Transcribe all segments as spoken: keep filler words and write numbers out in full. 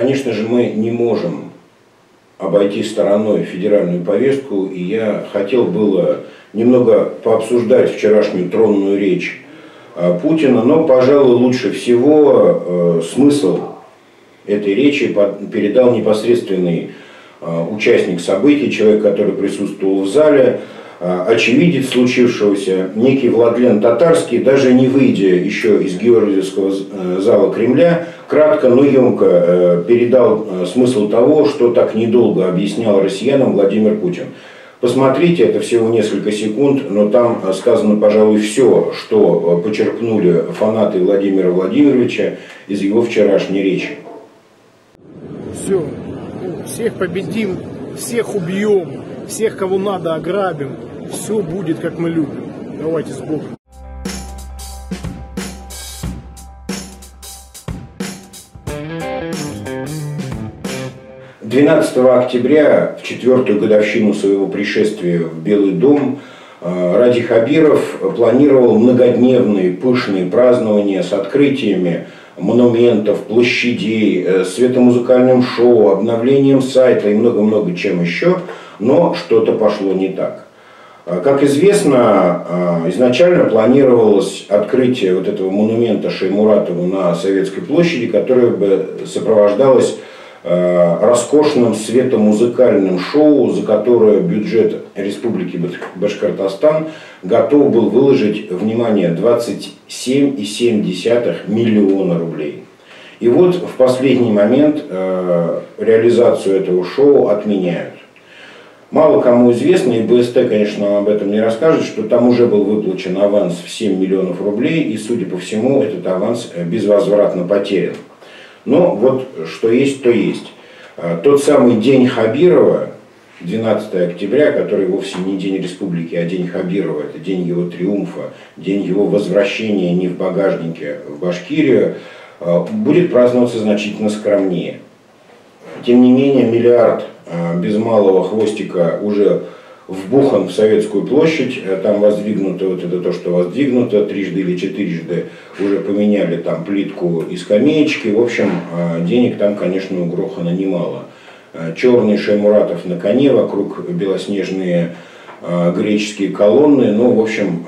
Конечно же, мы не можем обойти стороной федеральную повестку, и я хотел было немного пообсуждать вчерашнюю тронную речь Путина, но, пожалуй, лучше всего э, смысл этой речи передал непосредственный э, участник событий, человек, который присутствовал в зале, э, очевидец случившегося, некий Владлен Татарский, даже не выйдя еще из Георгиевского зала Кремля, кратко, но емко э, передал э, смысл того, что так недолго объяснял россиянам Владимир Путин. Посмотрите, это всего несколько секунд, но там сказано, пожалуй, все, что почерпнули фанаты Владимира Владимировича из его вчерашней речи. Все, всех победим, всех убьем, всех, кого надо, ограбим. Все будет, как мы любим. Давайте с Богом. двенадцатого октября, в четвертую годовщину своего пришествия в Белый дом, Ради Хабиров планировал многодневные пышные празднования с открытиями монументов, площадей, светомузыкальным шоу, обновлением сайта и много-много чем еще, но что-то пошло не так. Как известно, изначально планировалось открытие вот этого монумента Шаймуратову на Советской площади, которое бы сопровождалось роскошным светомузыкальным шоу, за которое бюджет Республики Башкортостан готов был выложить, внимание, двадцать семь и семь десятых миллиона рублей. И вот в последний момент э, реализацию этого шоу отменяют. Мало кому известно, и БСТ, конечно, нам об этом не расскажет, что там уже был выплачен аванс в семь миллионов рублей, и, судя по всему, этот аванс безвозвратно потерян. Но вот что есть, то есть. Тот самый день Хабирова, двенадцатого октября, который вовсе не день республики, а день Хабирова, это день его триумфа, день его возвращения не в багажнике в Башкирию, будет праздноваться значительно скромнее. Тем не менее, миллиард без малого хвостика уже вбухан в Советскую площадь, там воздвигнуто вот это то, что воздвигнуто, трижды или четырежды уже поменяли там плитку и скамеечки, в общем, денег там, конечно, угрохано немало. Черный Шаймуратов на коне, вокруг белоснежные греческие колонны, ну, в общем,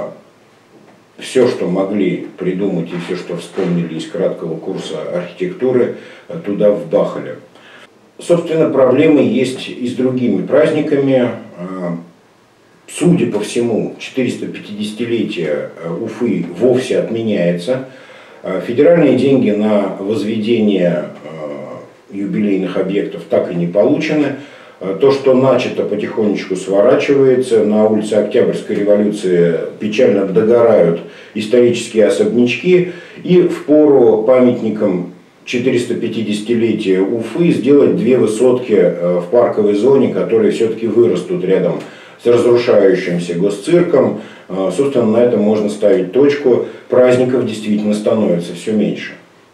все, что могли придумать и все, что вспомнили из краткого курса архитектуры, туда вбахали. Собственно, проблемы есть и с другими праздниками. Судя по всему, четыреста-пятидесятилетие Уфы вовсе отменяется. Федеральные деньги на возведение юбилейных объектов так и не получены. То, что начато, потихонечку сворачивается. На улице Октябрьской революции печально догорают исторические особнячки. И впору памятникам четыреста-пятидесятилетия Уфы сделать две высотки в парковой зоне, которые все-таки вырастут рядом с разрушающимся госцирком. Собственно, на этом можно ставить точку. Праздников действительно становится все меньше.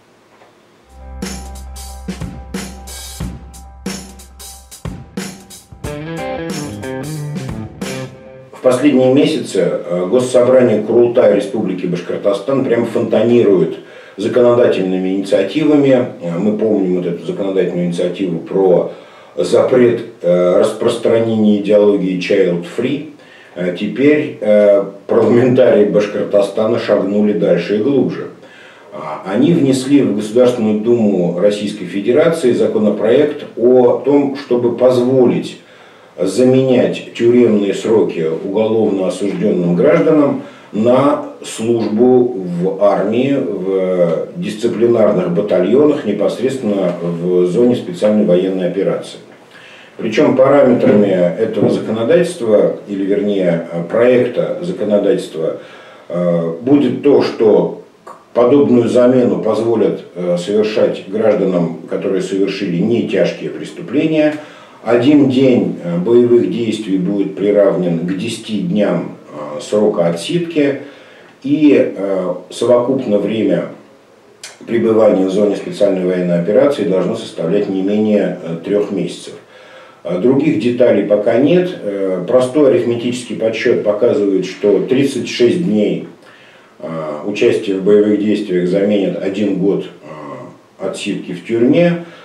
В последние месяцы Госсобрание Курултая Республики Башкортостан прямо фонтанирует законодательными инициативами. Мы помним вот эту законодательную инициативу про запрет э, распространения идеологии child free. Э, теперь э, парламентарии Башкортостана шагнули дальше и глубже. Э, они внесли в Государственную Думу Российской Федерации законопроект о том, чтобы позволить заменять тюремные сроки уголовно осужденным гражданам на службу в армии, в дисциплинарных батальонах, непосредственно в зоне специальной военной операции. Причем параметрами этого законодательства, или вернее проекта законодательства, будет то, что подобную замену позволят совершать гражданам, которые совершили не тяжкие преступления. Один день боевых действий будет приравнен к десяти дням срока отсидки, и э, совокупно время пребывания в зоне специальной военной операции должно составлять не менее э, трех месяцев. Других деталей пока нет. Э, простой арифметический подсчет показывает, что тридцать шесть дней э, участия в боевых действиях заменят один год э, отсидки в тюрьме.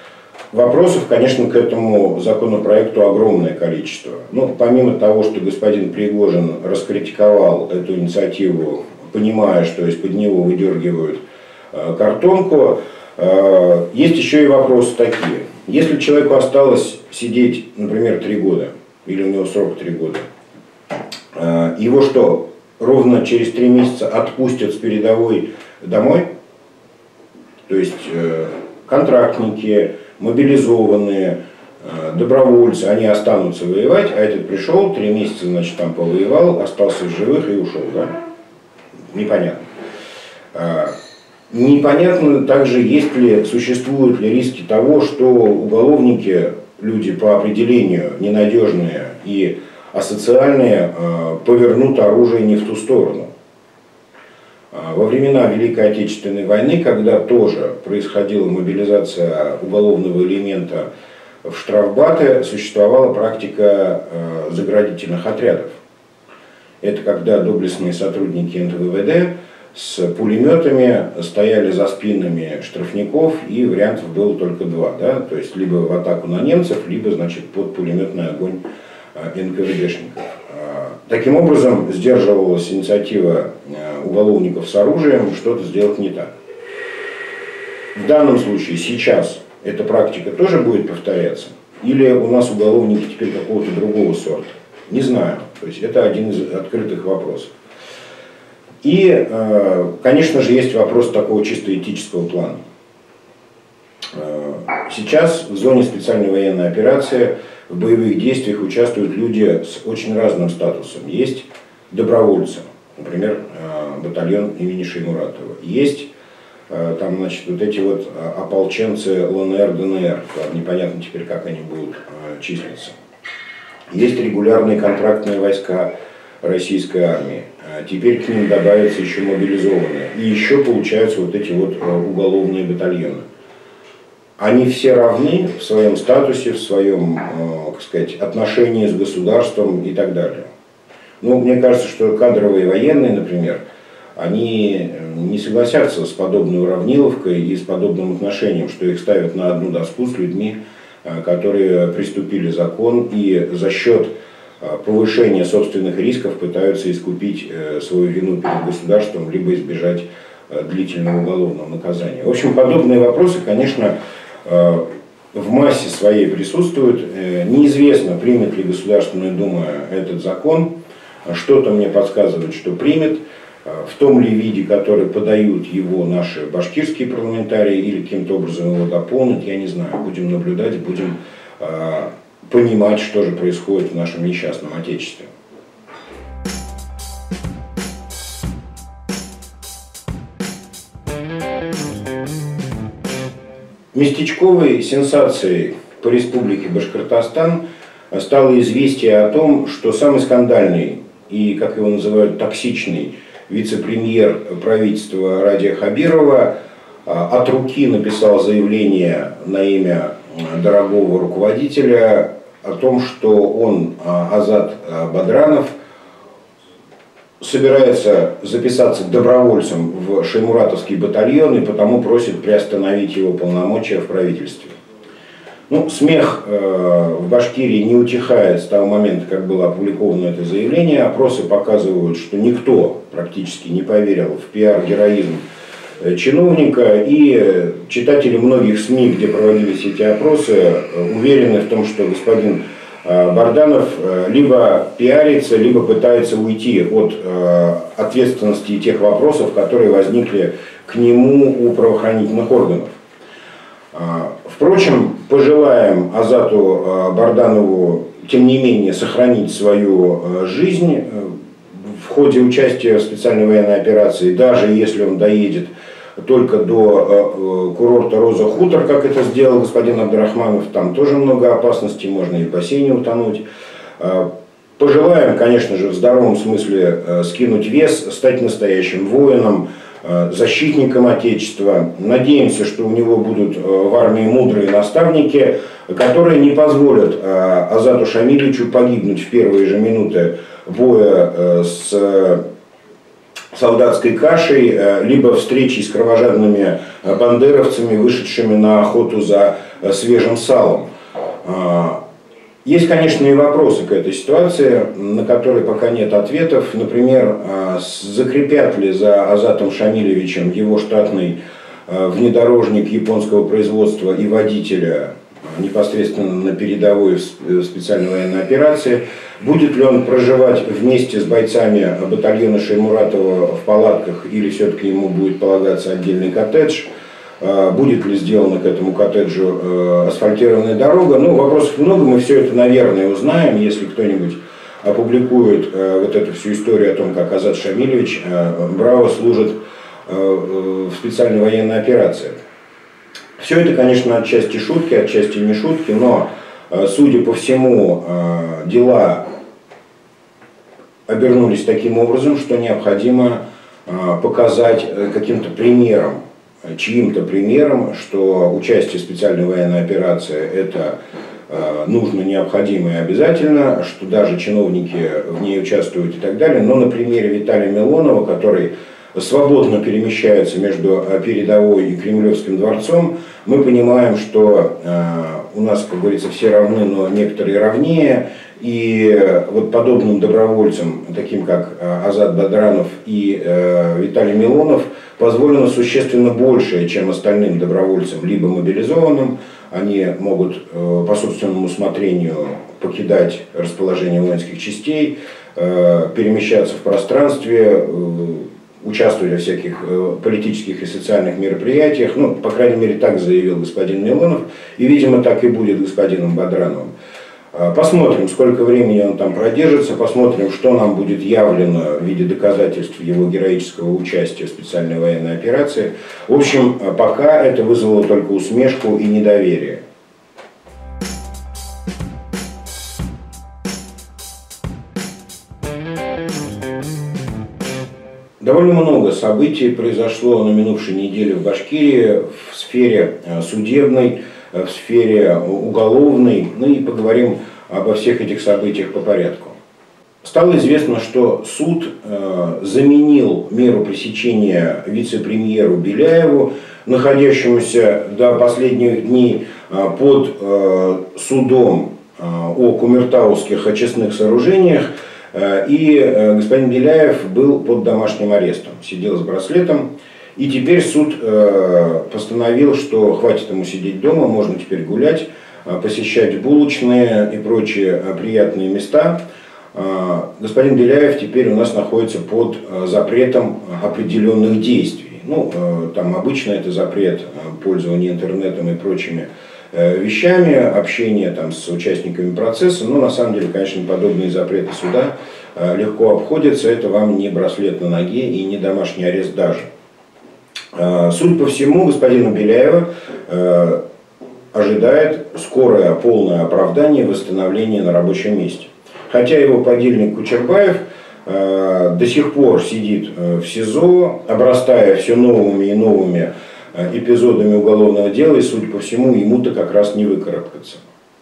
Вопросов, конечно, к этому законопроекту огромное количество. Ну, помимо того, что господин Пригожин раскритиковал эту инициативу, понимая, что из-под него выдергивают э, картонку, э, есть еще и вопросы такие. Если человеку осталось сидеть, например, три года, или у него срок три года, э, его что, ровно через три месяца отпустят с передовой домой? То есть э, контрактники, мобилизованные, добровольцы, они останутся воевать, а этот пришел, три месяца, значит, там повоевал, остался в живых и ушел, да? Непонятно. Непонятно также, есть ли, существуют ли риски того, что уголовники, люди по определению ненадежные и асоциальные, повернут оружие не в ту сторону. Во времена Великой Отечественной войны, когда тоже происходила мобилизация уголовного элемента в штрафбаты, существовала практика заградительных отрядов. Это когда доблестные сотрудники эн тэ вэ вэ дэ с пулеметами стояли за спинами штрафников, и вариантов было только два. Да? То есть либо в атаку на немцев, либо, значит, под пулеметный огонь эн ка вэ дэшников. Таким образом, сдерживалась инициатива уголовников с оружием что-то сделать не так. В данном случае, сейчас, эта практика тоже будет повторяться? Или у нас уголовники теперь какого-то другого сорта? Не знаю. То есть это один из открытых вопросов. И, конечно же, есть вопрос такого чисто этического плана. Сейчас в зоне специальной военной операции в боевых действиях участвуют люди с очень разным статусом. Есть добровольцы, например, батальон имени Шеймуратова. Есть там, значит, вот эти вот ополченцы эл эн эр, дэ эн эр, непонятно теперь, как они будут числиться. Есть регулярные контрактные войска российской армии. Теперь к ним добавятся еще мобилизованные. И еще получаются вот эти вот уголовные батальоны. Они все равны в своем статусе, в своем, как сказать, отношении с государством и так далее. Ну, мне кажется, что кадровые военные, например, они не согласятся с подобной уравниловкой и с подобным отношением, что их ставят на одну доску с людьми, которые приступили закон и за счет повышения собственных рисков пытаются искупить свою вину перед государством, либо избежать длительного уголовного наказания. В общем, подобные вопросы, конечно, в массе своей присутствуют. Неизвестно, примет ли Государственная Дума этот закон. Что-то мне подсказывает, что примет. В том ли виде, который подают его наши башкирские парламентарии, или каким-то образом его дополнят, я не знаю. Будем наблюдать, будем понимать, что же происходит в нашем несчастном Отечестве. Местечковой сенсацией по республике Башкортостан стало известие о том, что самый скандальный и, как его называют, токсичный вице-премьер правительства Радия Хабирова от руки написал заявление на имя дорогого руководителя о том, что он, Азат Бадранов, собирается записаться добровольцем в Шеймуратовский батальон и потому просит приостановить его полномочия в правительстве. Ну, смех э, в Башкирии не утихает с того момента, как было опубликовано это заявление. Опросы показывают, что никто практически не поверил в пиар-героизм чиновника, и читатели многих СМИ, где проводились эти опросы, уверены в том, что господин Барданов либо пиарится, либо пытается уйти от ответственности и тех вопросов, которые возникли к нему у правоохранительных органов. Впрочем, пожелаем Азату Барданову, тем не менее, сохранить свою жизнь в ходе участия в специальной военной операции, даже если он доедет только до курорта Роза Хутор, как это сделал господин Абдрахманов. Там тоже много опасностей, можно и в бассейне утонуть. Пожелаем, конечно же, в здоровом смысле скинуть вес, стать настоящим воином, защитником Отечества. Надеемся, что у него будут в армии мудрые наставники, которые не позволят Азату Шамилевичу погибнуть в первые же минуты боя с солдатской кашей, либо встречей с кровожадными бандеровцами, вышедшими на охоту за свежим салом. Есть, конечно, и вопросы к этой ситуации, на которые пока нет ответов. Например, закрепят ли за Азатом Шамилевичем его штатный внедорожник японского производства и водителя непосредственно на передовой специальной военной операции? Будет ли он проживать вместе с бойцами батальона Шаймуратова в палатках, или все-таки ему будет полагаться отдельный коттедж? Будет ли сделана к этому коттеджу асфальтированная дорога? Ну, вопросов много, мы все это, наверное, узнаем, если кто-нибудь опубликует вот эту всю историю о том, как Азат Шамилевич браво служит в специальной военной операции. Все это, конечно, отчасти шутки, отчасти не шутки, но, судя по всему, дела обернулись таким образом, что необходимо показать каким-то примером, чьим-то примером, что участие в специальной военной операции – это нужно, необходимо и обязательно, что даже чиновники в ней участвуют и так далее. Но на примере Виталия Милонова, который свободно перемещается между передовой и Кремлевским дворцом, мы понимаем, что у нас, как говорится, все равны, но некоторые равнее. И вот подобным добровольцам, таким как Азат Бадранов и Виталий Милонов, позволено существенно большее, чем остальным добровольцам, либо мобилизованным. Они могут по собственному усмотрению покидать расположение воинских частей, перемещаться в пространстве, участвовать во всяких политических и социальных мероприятиях. Ну, по крайней мере, так заявил господин Милонов, и, видимо, так и будет господином Бадрановым. Посмотрим, сколько времени он там продержится, посмотрим, что нам будет явлено в виде доказательств его героического участия в специальной военной операции. В общем, пока это вызвало только усмешку и недоверие. Довольно много событий произошло на минувшей неделе в Башкирии в сфере судебной, в сфере уголовной. Ну и поговорим обо всех этих событиях по порядку. Стало известно, что суд э, заменил меру пресечения вице-премьеру Беляеву, находящемуся до последних дней э, под э, судом э, о кумертауских очистных сооружениях. Э, и э, господин Беляев был под домашним арестом, сидел с браслетом. И теперь суд э, постановил, что хватит ему сидеть дома, можно теперь гулять, э, посещать булочные и прочие э, приятные места. Э, господин Беляев теперь у нас находится под э, запретом определенных действий. Ну, э, там обычно это запрет э, пользования интернетом и прочими э, вещами, общения там, с участниками процесса. Но на самом деле, конечно, подобные запреты суда э, легко обходятся. Это вам не браслет на ноге и не домашний арест даже. Судя по всему, господина Беляева э, ожидает скорое полное оправдание и восстановление на рабочем месте. Хотя его подельник Кучербаев э, до сих пор сидит в СИЗО, обрастая все новыми и новыми эпизодами уголовного дела, и, судя по всему, ему-то как раз не выкарабкаться.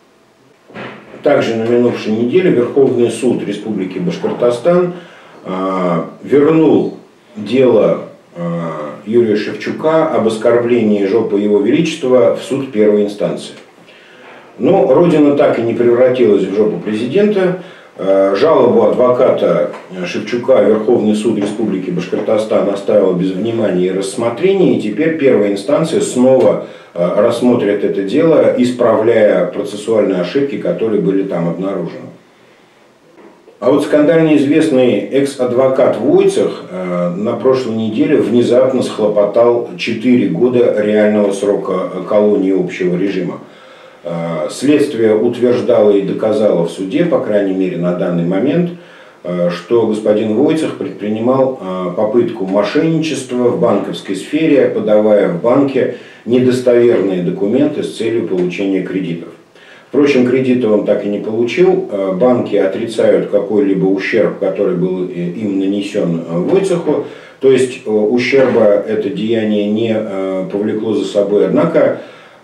Также на минувшей неделе Верховный суд Республики Башкортостан э, вернул дело Юрия Шевчука об оскорблении жопы Его Величества в суд первой инстанции. Но Родина так и не превратилась в жопу президента. Жалобу адвоката Шевчука Верховный суд Республики Башкортостан оставил без внимания и рассмотрения. И теперь первая инстанция снова рассмотрит это дело, исправляя процессуальные ошибки, которые были там обнаружены. А вот скандально известный экс-адвокат Войцех э, на прошлой неделе внезапно схлопотал четыре года реального срока колонии общего режима. Э, следствие утверждало и доказало в суде, по крайней мере на данный момент, э, что господин Войцех предпринимал э, попытку мошенничества в банковской сфере, подавая в банке недостоверные документы с целью получения кредитов. Впрочем, кредиты он так и не получил. Банки отрицают какой-либо ущерб, который был им нанесен Войцеху. То есть ущерба это деяние не повлекло за собой. Однако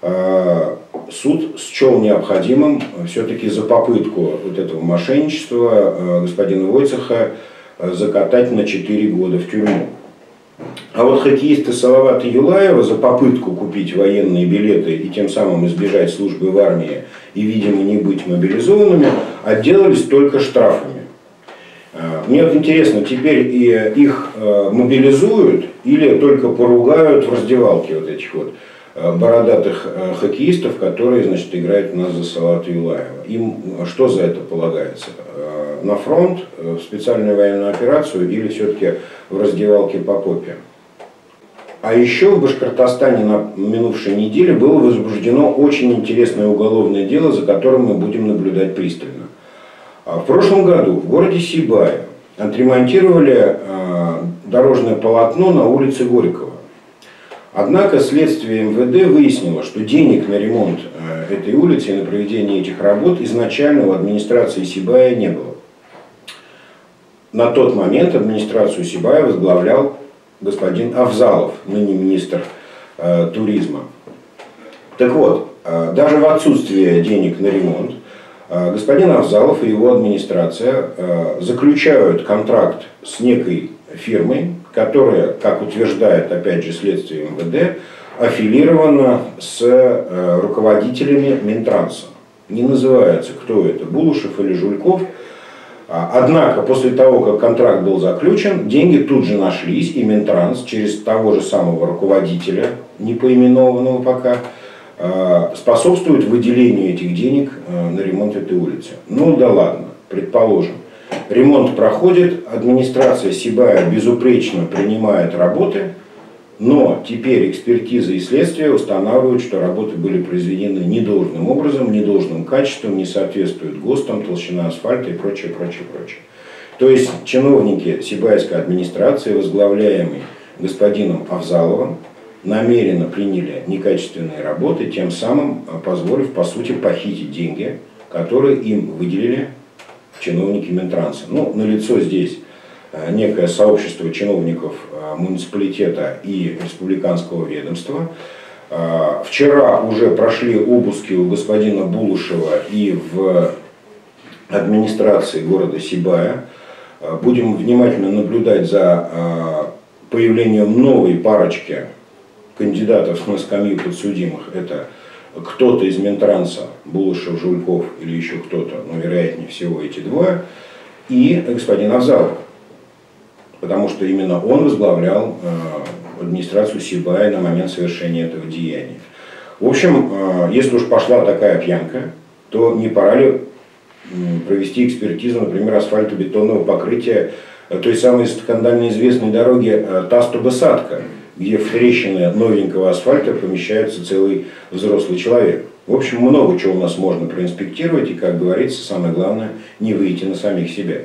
суд счел необходимым все-таки за попытку вот этого мошенничества господина Войцеха закатать на четыре года в тюрьму. А вот хоккеисты Салавата Юлаева за попытку купить военные билеты и тем самым избежать службы в армии и, видимо, не быть мобилизованными, отделались только штрафами. Мне вот интересно, теперь их мобилизуют или только поругают в раздевалке вот этих вот бородатых хоккеистов, которые, значит, играют у нас за Салавата Юлаева. Им что за это полагается? На фронт, в специальную военную операцию или все-таки в раздевалке по попе? А еще в Башкортостане на минувшей неделе было возбуждено очень интересное уголовное дело, за которым мы будем наблюдать пристально. В прошлом году в городе Сибае отремонтировали дорожное полотно на улице Горького. Однако следствие эм вэ дэ выяснило, что денег на ремонт этой улицы и на проведение этих работ изначально у администрации Сибая не было. На тот момент администрацию Сибая возглавлял господин Авзалов, ныне министр э, туризма. Так вот, э, даже в отсутствие денег на ремонт, э, господин Авзалов и его администрация э, заключают контракт с некой фирмой, которая, как утверждает опять же следствие эм вэ дэ, аффилирована с э, руководителями Минтранса. Не называется, кто это, Булушев или Жульков. Однако, после того, как контракт был заключен, деньги тут же нашлись, и Минтранс через того же самого руководителя, не поименованного пока, способствует выделению этих денег на ремонт этой улицы. Ну да ладно, предположим. Ремонт проходит, администрация Сибая безупречно принимает работы, но теперь экспертиза и следствие устанавливают, что работы были произведены недолжным образом, недолжным качеством, не соответствуют ГОСТам, толщина асфальта и прочее, прочее, прочее. То есть чиновники Сибайской администрации, возглавляемые господином Авзаловым, намеренно приняли некачественные работы, тем самым позволив, по сути, похитить деньги, которые им выделили чиновники Минтранса. Ну, налицо здесь некое сообщество чиновников муниципалитета и республиканского ведомства. Вчера уже прошли обыски у господина Булушева и в администрации города Сибая. Будем внимательно наблюдать за появлением новой парочки кандидатов на скамью подсудимых. Это кто-то из Минтранса, Булушев, Жульков или еще кто-то, но вероятнее всего эти двое, и господин Авзалов. Потому что именно он возглавлял э, администрацию Сибая на момент совершения этого деяния. В общем, э, если уж пошла такая пьянка, то не пора ли э, провести экспертизу, например, асфальтобетонного покрытия э, той самой скандально известной дороги э, Тасту-Басадка, где в трещины новенького асфальта помещается целый взрослый человек. В общем, много чего у нас можно проинспектировать, и, как говорится, самое главное, не выйти на самих себя.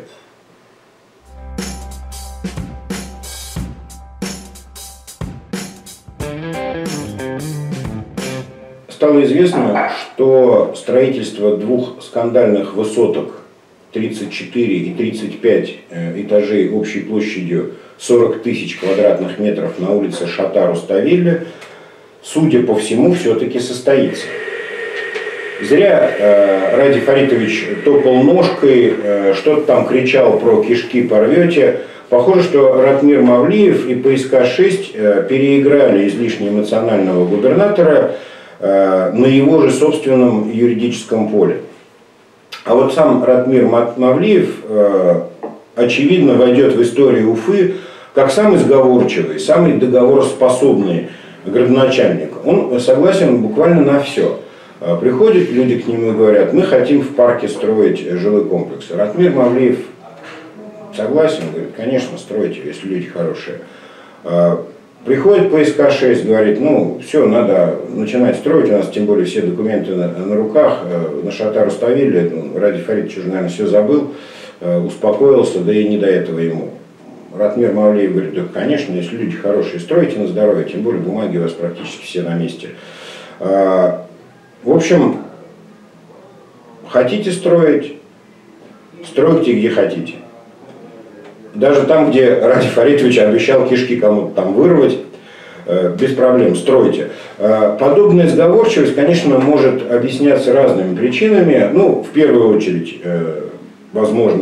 Стало известно, что строительство двух скандальных высоток тридцать четыре и тридцать пять этажей общей площадью сорок тысяч квадратных метров на улице Шата-Руставели, судя по всему, все-таки состоится. Зря э, Ради Фаритович топал ножкой, э, что-то там кричал про кишки порвете. Похоже, что Ратмир Мавлиев и Пэ Эс Ка шесть э, переиграли излишне эмоционального губернатора на его же собственном юридическом поле. А вот сам Ратмир Мавлиев, очевидно, войдет в историю Уфы как самый сговорчивый, самый договороспособный градоначальник. Он согласен буквально на все. Приходят люди к нему и говорят: мы хотим в парке строить жилой комплекс. Ратмир Мавлиев согласен, говорит: конечно, стройте, если люди хорошие. Приходит Пэ Эс Ка шесть, говорит: ну, все, надо начинать строить, у нас тем более все документы на, на руках, на Шата-Руставели, ну, Ради Фаритович уже, наверное, все забыл, успокоился, да и не до этого ему. Ратмир Мавлиев говорит: да, конечно, если люди хорошие, стройте на здоровье, тем более бумаги у вас практически все на месте. В общем, хотите строить, стройте где хотите. Даже там, где Ради Фаритович обещал кишки кому-то там вырвать, без проблем, стройте. Подобная сговорчивость, конечно, может объясняться разными причинами. Ну, в первую очередь, возможно, это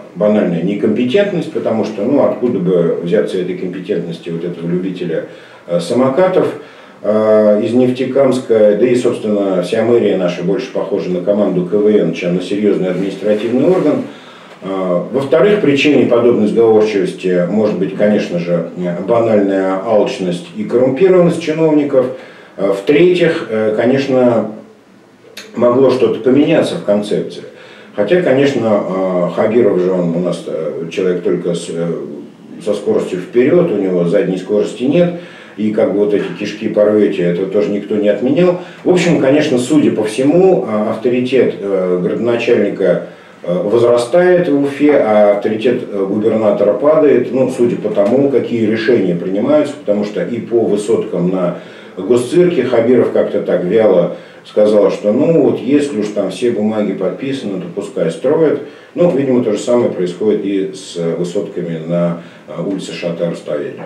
банальная некомпетентность, потому что, ну, откуда бы взяться этой компетентности вот этого любителя самокатов из Нефтекамска, да и, собственно, вся мэрия наша больше похожа на команду ка вэ эн, чем на серьезный административный орган. Во-вторых, причиной подобной сговорчивости может быть, конечно же, банальная алчность и коррумпированность чиновников. В-третьих, конечно, могло что-то поменяться в концепции. Хотя, конечно, Хабиров же он у нас человек только с, со скоростью вперед, у него задней скорости нет. И как бы вот эти кишки порвете, это тоже никто не отменял. В общем, конечно, судя по всему, авторитет градоначальника возрастает в Уфе, а авторитет губернатора падает, ну, судя по тому, какие решения принимаются, потому что и по высоткам на госцирке Хабиров как-то так вяло сказал, что ну вот если уж там все бумаги подписаны, то пускай строят. Ну, видимо, то же самое происходит и с высотками на улице Шата Руставели.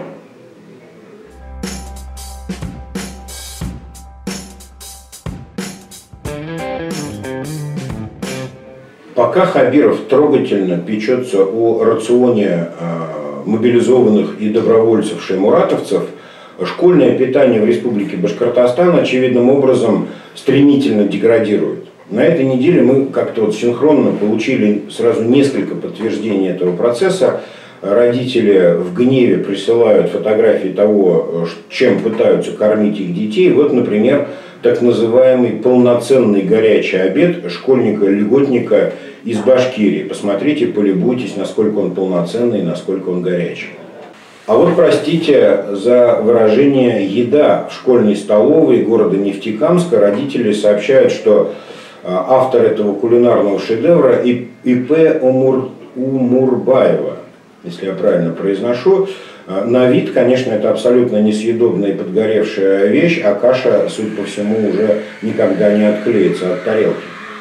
Пока Хабиров трогательно печется о рационе э, мобилизованных и добровольцев-шаймуратовцев, школьное питание в Республике Башкортостан очевидным образом стремительно деградирует. На этой неделе мы как-то вот синхронно получили сразу несколько подтверждений этого процесса. Родители в гневе присылают фотографии того, чем пытаются кормить их детей. Вот, например, так называемый полноценный горячий обед школьника-льготника из Башкирии. Посмотрите, полюбуйтесь, насколько он полноценный, насколько он горячий. А вот, простите за выражение, еда в школьной столовой города Нефтекамска. Родители сообщают, что автор этого кулинарного шедевра И П Умур, Умурбаева, если я правильно произношу. На вид, конечно, это абсолютно несъедобная и подгоревшая вещь, а каша, судя по всему, уже никогда не отклеится от тарелки.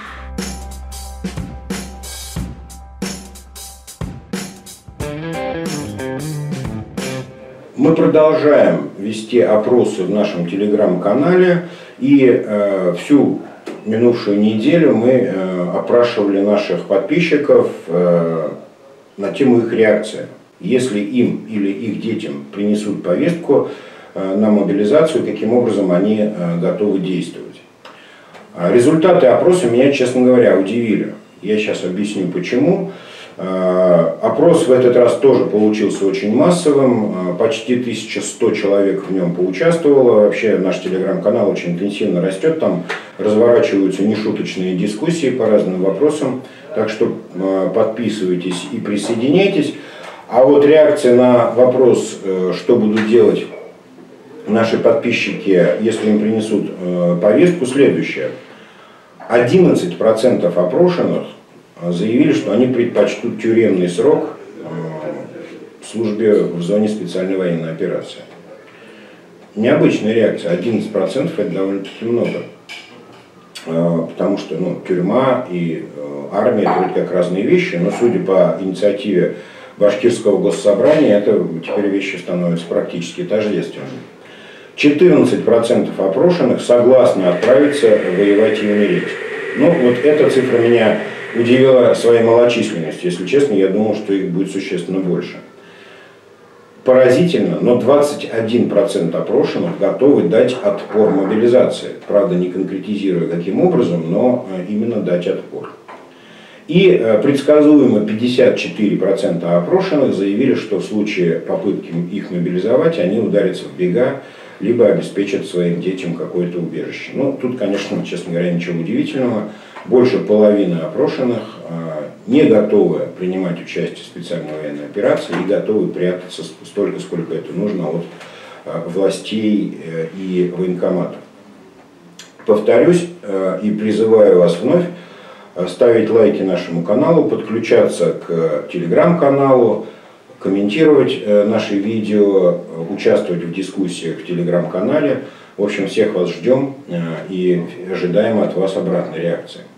Мы продолжаем вести опросы в нашем телеграм-канале, и э, всю минувшую неделю мы э, опрашивали наших подписчиков э, на тему их реакции. Если им или их детям принесут повестку э, на мобилизацию, каким образом они э, готовы действовать. Результаты опроса меня, честно говоря, удивили. Я сейчас объясню почему. Опрос в этот раз тоже получился очень массовым, почти тысяча сто человек в нем поучаствовало. Вообще наш телеграм-канал очень интенсивно растет, там разворачиваются нешуточные дискуссии по разным вопросам, так что подписывайтесь и присоединяйтесь. А вот реакция на вопрос, что будут делать наши подписчики, если им принесут повестку, следующая. одиннадцать процентов опрошенных заявили, что они предпочтут тюремный срок в службе в зоне специальной военной операции. Необычная реакция. одиннадцать процентов это довольно-таки много. Потому что ну, тюрьма и армия это вроде как разные вещи, но судя по инициативе Башкирского госсобрания, это теперь вещи становятся практически тождественными. четырнадцать процентов опрошенных согласны отправиться воевать и умереть. Ну, вот эта цифра меня удивила своей малочисленностью. Если честно, я думал, что их будет существенно больше. Поразительно, но двадцать один процент опрошенных готовы дать отпор мобилизации. Правда, не конкретизируя каким образом, но именно дать отпор. И предсказуемо пятьдесят четыре процента опрошенных заявили, что в случае попытки их мобилизовать, они ударятся в бега, либо обеспечат своим детям какое-то убежище. Ну, тут, конечно, честно говоря, ничего удивительного. Больше половины опрошенных э, не готовы принимать участие в специальной военной операции и готовы прятаться столько, сколько это нужно от э, властей э, и военкоматов. Повторюсь э, и призываю вас вновь ставить лайки нашему каналу, подключаться к телеграм-каналу, комментировать э, наши видео, участвовать в дискуссиях в телеграм-канале. В общем, всех вас ждем э, и ожидаем от вас обратной реакции.